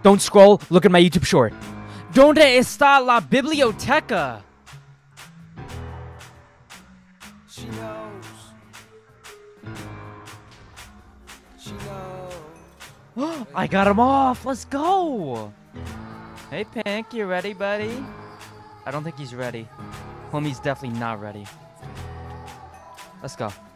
Don't scroll. Look at my YouTube short. ¿Dónde está la biblioteca? She knows. She knows. I got him off. Let's go. Hey, Pink. You ready, buddy? I don't think he's ready. Homie's definitely not ready. Let's go.